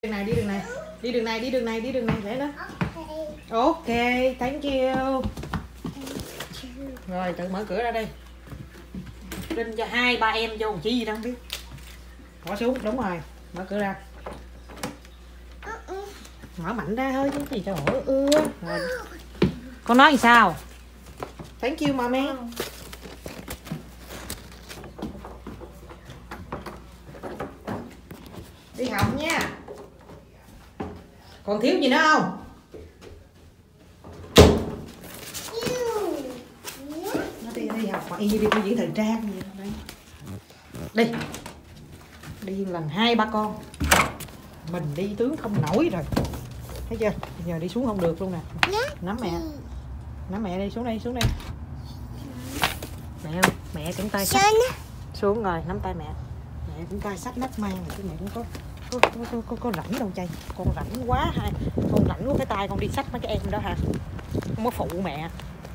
Đi đường này, đi đường này, đi đường này, đi đường này, để đó. Ok, thank you. Rồi tự mở cửa ra đi. Trinh cho 2-3 em vô chỉ gì đâu không biết. Bỏ xuống, đúng rồi, mở cửa ra. Mở mạnh ra thôi chứ gì trời ơi ưa. Rồi. Con nói làm sao? Thank you mommy. Đi học nha. Còn thiếu gì nữa không? Nó đi học mà y như đi biểu diễn thời trang vậy đây. Đi lần 2-3 con. Mình đi tướng không nổi rồi. Thấy chưa? Bây giờ đi xuống không được luôn nè. Nắm mẹ. Nắm mẹ đi, xuống đây, xuống đây. Mẹ không? Mẹ cũng tay sách. Xuống rồi, nắm tay mẹ. Mẹ cũng tay sách nắp mang rồi chứ mẹ cũng có rảnh đâu chay. Con rảnh quá ha. Con rảnh quá cái tay con đi sách mấy cái em đó hả? Không có phụ mẹ.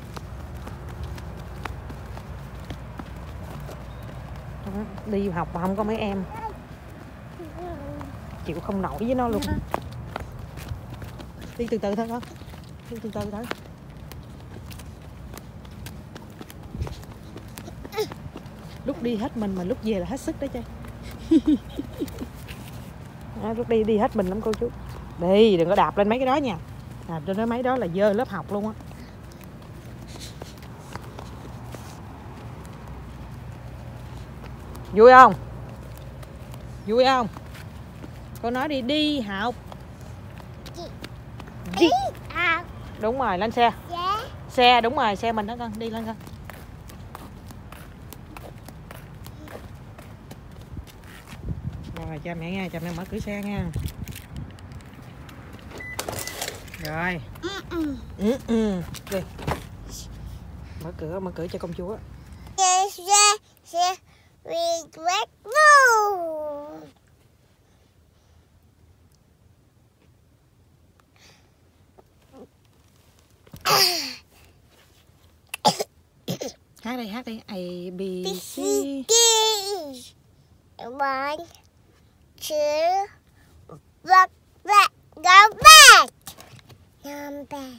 Đi học mà không có mấy em chịu không nổi với nó luôn. Đi từ từ thôi con. Đi từ từ thôi. Lúc đi hết mình mà lúc về là hết sức đó chơi. Lúc đi hết mình lắm cô chú. Đi đừng có đạp lên mấy cái đó nha. Đạp lên mấy đó là dơ lớp học luôn á. Vui không? Vui không? Con nói đi học. Đi học. Đúng rồi, lên xe. Xe đúng rồi, xe mình đó con, đi lên con. Rồi cha mẹ nha, cha mẹ mở cửa xe nha. Rồi. Đi. Mở cửa cho công chúa. Hát đi, A, B, C. 1, 2, back, go back. Number.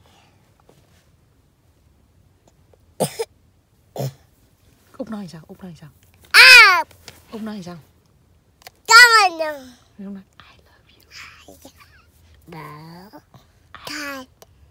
Út nói sao? Út nói sao? Up. Út nói sao? Down. Út nói I love you. No. Dad.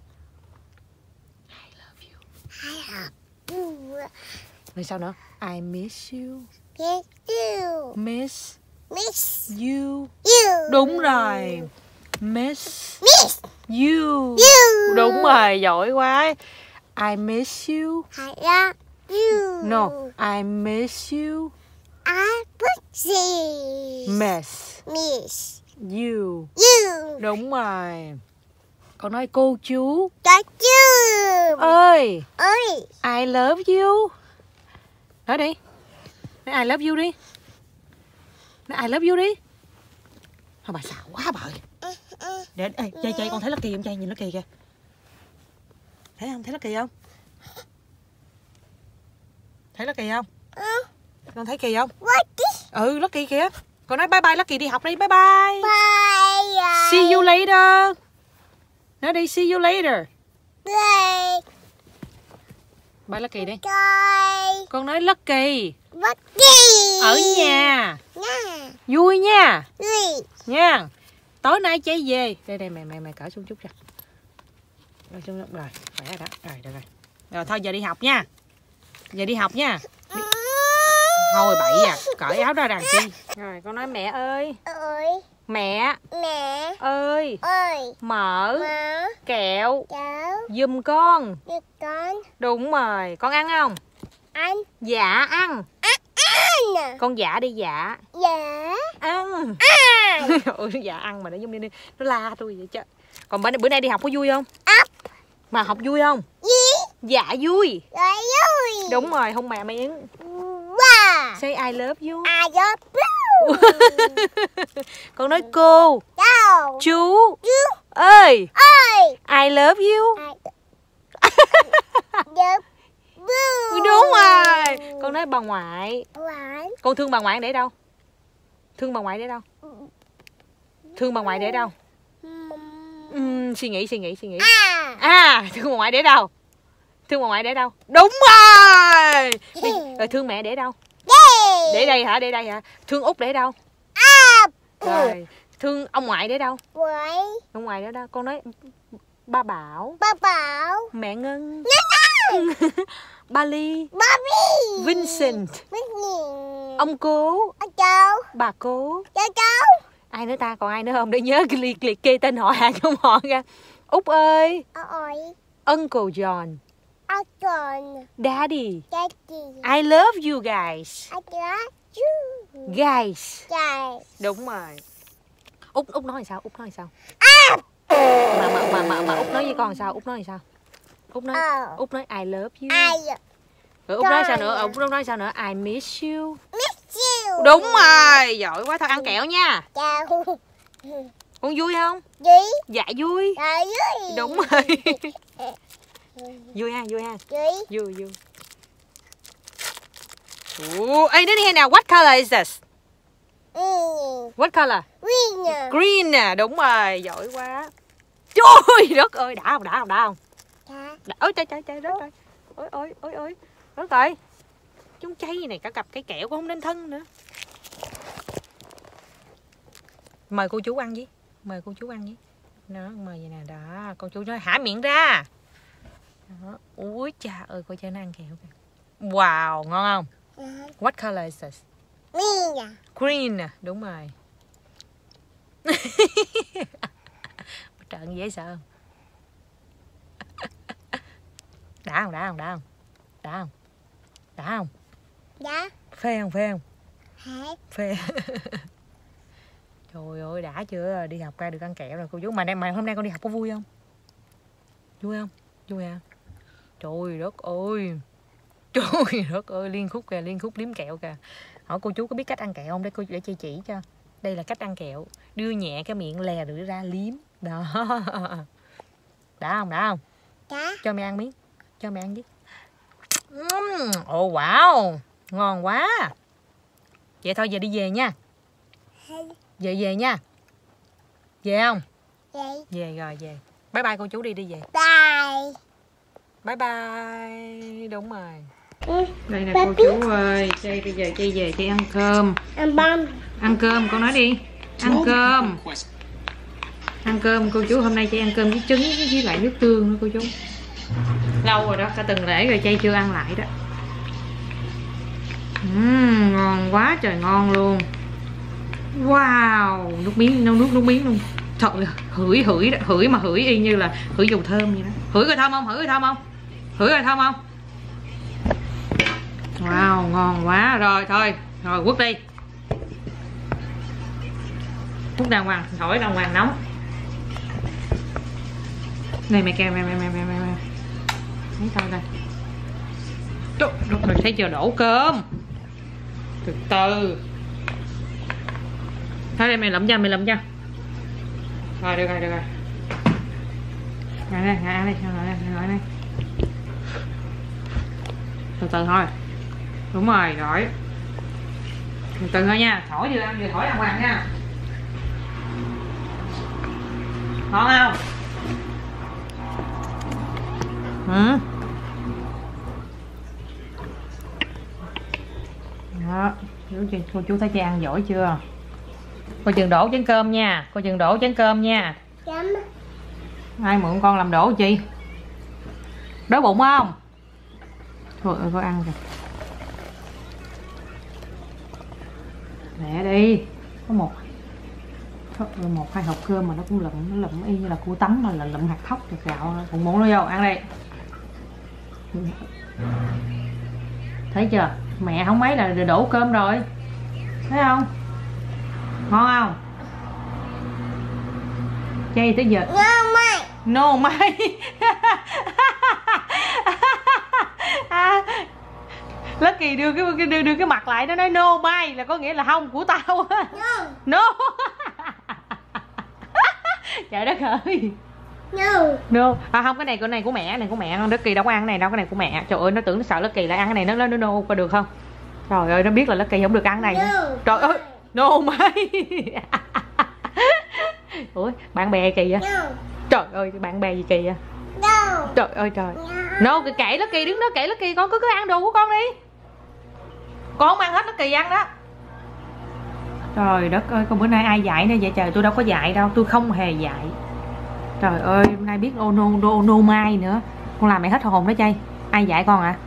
I love you. I love you. Rồi sao nữa? I miss you. Miss you. Miss You. you. Đúng rồi. Miss you. You. Đúng rồi, giỏi quá. I miss you. I love you. No, I miss you. I miss you. you. Đúng rồi. Còn nói cô chú. Got you. Ơi. Ơi. I love you. Nói đi. Nói I love you đi. Nói I love you đi. Thôi bà xạo quá bà ơi. Để chay con thấy Lucky không chay, nhìn Lucky kìa. Thấy không? Thấy Lucky không? Thấy Lucky không? Con thấy Kỳ không? Lucky kìa. Con nói bye bye Lucky đi học đi. Bye bye. Bye. See you later. Nói đi see you later. Bye. Bye Lucky đi. Bye. Con nói Lucky. Lucky. Ở nhà. Nha. Vui nha. Vui. Nha. Tối nay chạy về. Đây mẹ cởi xuống chút ra. Rồi xuống rồi, khỏe rồi đó. Rồi được rồi. Rồi thôi giờ đi học nha. Giờ đi học nha. Thôi bậy à, cởi áo ra đàn chi. Rồi con nói mẹ ơi. Ơi. Mẹ. Mẹ. Ơi. Ơi. Mở. Kẹo. Cháu. Giùm con. Được con. Đúng rồi, con ăn không? Ăn. Dạ ăn. Ăn. Con dạ đi dạ. Dạ. Ăn. Ăn. Dạ ăn mà nó giống như nó la tôi vậy chứ. Còn bữa nay đi học có vui không? Mà học vui không? Dạ vui. Dạ vui. Đúng rồi, hôn mẹ miếng. Wow. Say I love you. I love you. Con nói cô. Đâu. Chú. Ơi. I love you. Love you. Đúng rồi. Con nói bà ngoại. Ngoại. Con thương bà ngoại để đâu? Thương bà ngoại để đâu? Thương bà ngoại để đâu? Suy nghĩ. Thương bà ngoại để đâu? Thương bà ngoại để đâu? Đúng rồi. Rồi thương mẹ để đâu? Để đây hả? Để đây hả? Thương Út để đâu? Rồi thương ông ngoại để đâu? Ông ngoại để đâu? Con nói ba Bảo, mẹ Ngân, ba Ly, Vincent, ông cố, bà cố. Ai nữa ta? Còn ai nữa không? Để nhớ liệt kê tên họ hàng trong họ ra. Út ơi, Uncle John, Daddy, I love you guys. Guys. Đúng rồi. Út nói sao? Út nói sao? Mà Út nói với con sao? Út nói sao? Út nói I love you. Rồi Út nói sao nữa? Út nói sao nữa? I miss you. Đúng rồi, giỏi quá. Thôi ăn kẹo nha. Con vui không? Dạ vui. Đúng rồi. Vui ha. Vui. Ê, đến đây nào. What color is this? What color? Green nè, đúng rồi, giỏi quá. Trời đất ơi, đã không? Ôi trời, rớt rồi. Ôi, rớt rồi. Chúng cháy này, cả cặp cái kẹo cũng không nên thân nữa. Mời cô chú ăn với. Nó mời vậy nè, đó. Cô chú nói hả miệng ra. Đó. Ui cha ơi, coi chơi nó ăn kẹo kìa. Wow, ngon không? What color is this? Green nè, đúng rồi. Trận dễ sợ không? Đã không? Phê không? Phê. Trời ơi, đã chưa? Đi học ra được ăn kẹo rồi cô chú. Mà hôm nay con đi học có vui không? Vui không? Vui hả? Trời đất ơi, Liên Khúc liếm kẹo kìa. Hỏi cô chú có biết cách ăn kẹo không? Để cô để chị chỉ cho. Đây là cách ăn kẹo. Đưa nhẹ cái miệng lè rồi ra liếm. Đó. Đã không? Cho mẹ ăn miếng. Cho mẹ ăn với. Wow, ngon quá. Vậy thôi giờ đi về nha. Về nha. Về không? Về rồi, về. Bye bye cô chú đi về. Bye bye. Đúng rồi. Đây nè cô chú ơi. Bây giờ Chay về Chay ăn cơm. Ăn cơm, con nói đi. Ăn cơm cô chú. Hôm nay Chay ăn cơm với trứng với lại nước tương nữa cô chú. Lâu rồi đó, cả tuần lễ rồi Chay chưa ăn lại đó. Ngon quá trời ngon luôn. Wow, nước miếng luôn. Thật là hửi mà hửi y như là hửi dầu thơm vậy đó. Hửi rồi thơm không? Wow, ngon quá. Rồi thôi, rồi quất đi. Quất đàng hoàng, thổi đàng hoàng nóng. Này mẹ kêu mẹ. Thấy sao đây? Rồi thấy chưa, đổ cơm. Từ từ. Thôi đây mày lụm cho. Rồi được rồi. Ngồi đây. Từ từ thôi. Đúng rồi. Từ từ thôi nha. Thổi vừa ăn vừa thổi đàng hoàng nha. Ngon không? Đó. Cô chú thấy Chay ăn giỏi chưa? Cô chừng đổ chén cơm nha. Ai mượn con làm đổ chi? Đói bụng không? Thôi ơi, có ăn kìa. Lẹ đi. Có một hai hộp cơm mà nó cũng lụm y như là củ tấm mà là lụm hạt thóc rồi gạo. Cũng muốn nó vô ăn đi. Thấy chưa? Mẹ không mấy là đổ cơm rồi. Thấy không? Ngon không? Chay tới giờ. No mai. Lucky đưa cái mặt lại, nó nói no mai là có nghĩa là không của tao. No. Trời đất ơi. No. Không, cái này của mẹ, con Lucky đâu có ăn cái này đâu, cái này của mẹ. Trời ơi, nó tưởng nó sợ Lucky lại ăn cái này, nó no có được không? Trời ơi, nó biết là Lucky không được ăn cái này nữa. Trời ơi, no mai. Ủa bạn bè kỳ vậy? No. Trời ơi bạn bè gì kỳ vậy? No. Trời ơi trời. No, kệ Lucky, đứng đó kệ Lucky, con cứ ăn đồ của con đi. Con không ăn hết Lucky ăn đó. Trời đất ơi, con bữa nay ai dạy nữa vậy trời, tôi đâu có dạy đâu, tôi không hề dạy. Trời ơi, hôm nay biết no mai nữa. Con làm mẹ hết hồn đó Chay. Ai dạy con ạ?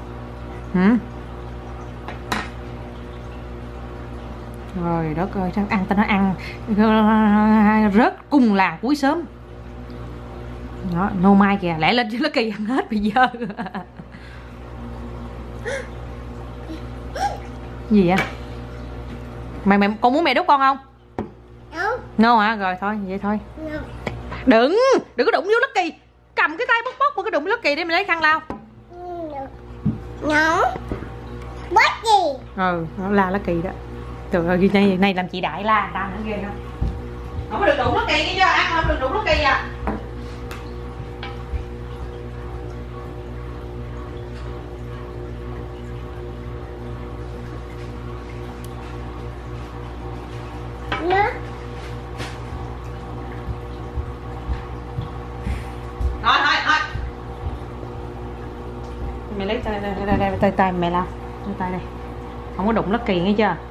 Trời đất ơi, sao ăn tao nó ăn rớt cùng làng cuối sớm. Đó, no mai kìa, lẽ lên chứ Lucky ăn hết bây giờ. Gì vậy? Mày con muốn mẹ đút con không? No. No hả? Rồi thôi, vậy thôi. No. Đừng có đụng vô Lucky. Cầm cái tay bóc mà cái đụng Lucky để mày lấy khăn lau. No. Bắt gì? Ừ, nó la Lucky đó. Trời ơi, này làm chị Đại la người ta nữa ghê không? Không có được đụng Lucky nghe chưa? Ăn không được đụng Lucky à. No. Thôi. Mày lấy tay mẹ lau. Đưa tay đây. Không có đụng Lucky nghe chưa?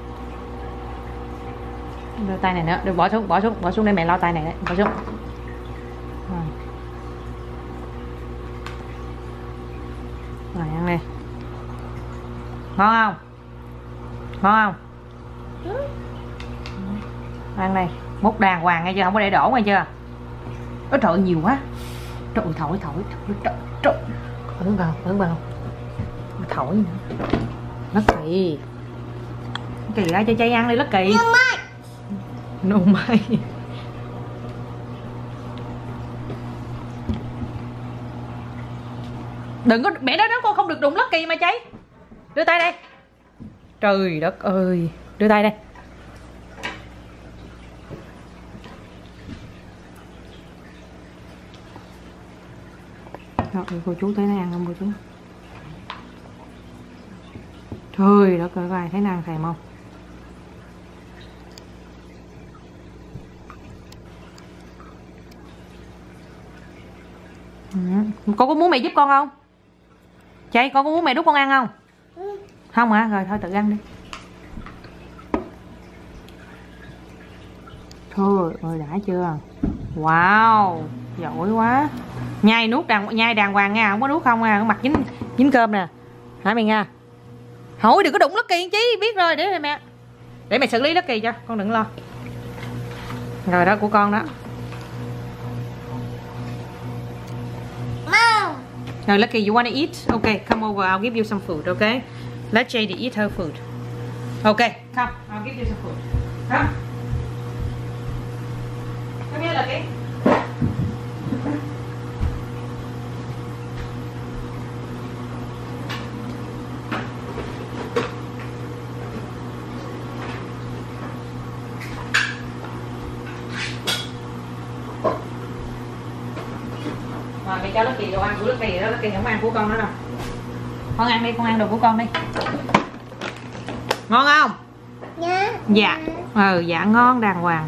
Đưa tay này nữa, đưa bỏ xuống đây mẹ lau tay này đấy, bỏ xuống. Rồi. Rồi ăn đi. Ngon không? Ngon không? Ăn đây, múc đàng hoàng nghe chưa, không có để đổ nghe chưa? Ôi trời nhiều quá. Trời thổi. Trời. Ấn vào. Thổi nữa. Lucky. Kỳ ra cho Chay ăn đi Lucky. No mai. Đừng có mẹ đó con không được đụng Lucky mà Chay. Đưa tay đây. Trời đất ơi, đưa tay đây. Rồi cô chú thấy nó ăn không cô chú? Trời đất ơi, coi thấy nó ăn thèm không? Con có muốn mẹ giúp con không? Chay, con có muốn mẹ đút con ăn không? Không hả? Rồi thôi tự ăn đi. Thôi ơi đã chưa? Wow, giỏi quá. Nhai đàng hoàng nha, không có nuốt không à, mặt dính cơm nè. Hả mày nha? Thôi đừng có đụng Lucky chí, biết rồi, để mẹ xử lý Lucky cho, con đừng lo. Rồi đó của con đó. No, Lucky, you want to eat? Okay, come over. I'll give you some food. Okay, let Jade eat her food. Okay, come. I'll give you some food. Come. Come here, Lucky. Rồi mẹ cho Lucky đồ ăn của Lucky đó, Lucky không ăn của con nữa đâu. Con ăn đi, con ăn đồ của con đi. Ngon không? Dạ. Dạ ngon đàng hoàng.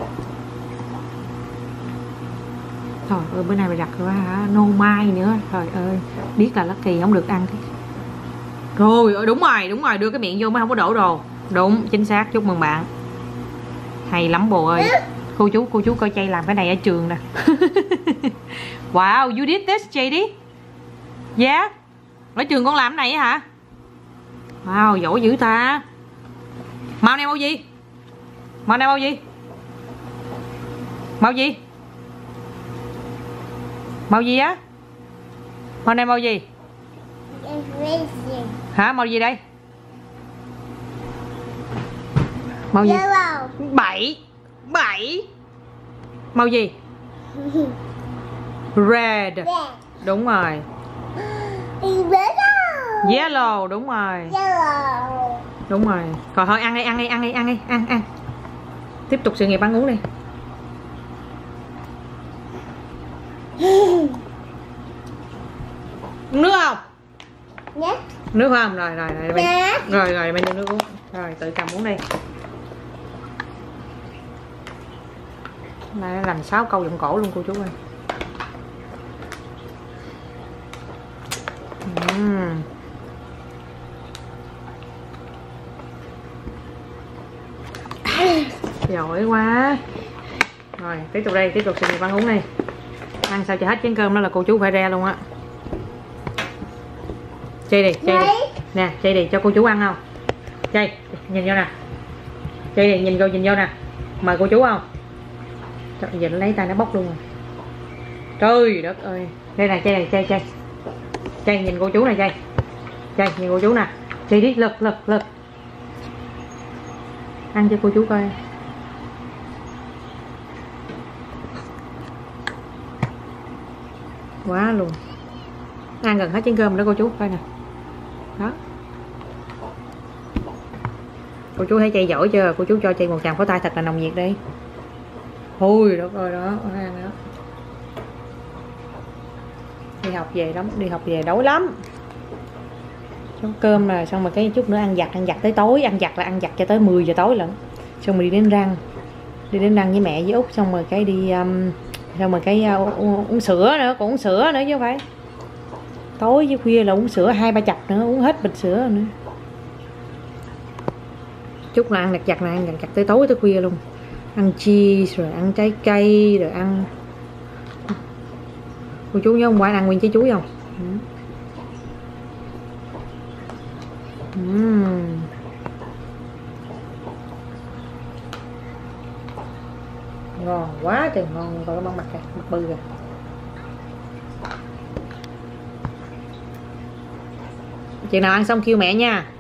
Trời ơi bữa nay mày đặt quá hả? No mai nữa. Trời ơi, biết là Lucky không được ăn thế. Rồi đúng rồi, đưa cái miệng vô mới không có đổ đồ. Đúng, chính xác, chúc mừng bạn. Hay lắm bồ ơi. Cô chú coi Chay làm cái này ở trường nè. Wow, you did this, Jade? Yeah. Ở trường con làm cái này hả? Wow, giỏi dữ ta. Màu này màu gì? Màu này màu gì? Màu gì? Màu gì á? Màu này màu gì? Hả? Màu gì đây? Màu gì? Bảy. Màu gì? Red. Đúng rồi. Yellow, đúng rồi. Đúng rồi. Rồi thôi ăn đi, ăn. Tiếp tục sự nghiệp ăn uống đi. Nước không? Nước không? Rồi mày đưa nước uống. Rồi tự cầm uống đi. Này làm 6 câu vòng cổ luôn cô chú ơi. Giỏi quá. Rồi tiếp tục đây, tiếp tục sự nghiệp ăn uống đi. Ăn sao cho hết chén cơm đó là cô chú phải ra luôn á. Chơi đi, chơi đi. Nè, chơi đi cho cô chú ăn không? Chơi, nhìn vô nè. Chơi đi, nhìn vô nè. Mời cô chú không? Trời, giờ nó lấy tay nó bóc luôn rồi. Trời đất ơi. Đây nè, chơi này, chơi. Chơi nhìn cô chú này chơi. Chơi nhìn cô chú nè. Chơi đi, lực. Ăn cho cô chú coi. Quá luôn. Ăn gần hết chén cơm đó cô chú coi nè. Đó. Cô chú thấy chay giỏi chưa? Cô chú cho chay một tràng pháo tay thật là nồng nhiệt đi. Ui đất ơi đó, ăn đó. Đi học về đói lắm. Xong cơm là xong rồi cái chút nữa ăn vặt tới tối, ăn vặt cho tới 10 giờ tối lận. Xong rồi đi đến răng với mẹ với Út, xong rồi cái đi xong rồi cái uống sữa nữa, còn uống sữa nữa chứ không phải. Tối với khuya là uống sữa 2-3 chặp nữa, uống hết bịch sữa nữa. Chút là ăn lặt vặt này, ăn vặt tới tối tới khuya luôn. Ăn cheese rồi ăn trái cây rồi ăn. Cô chú nhớ hôm qua ăn nguyên trái chuối không? Ngon quá trời ngon, coi cái món mặt kìa, mặt bự kìa. Chừng nào ăn xong kêu mẹ nha.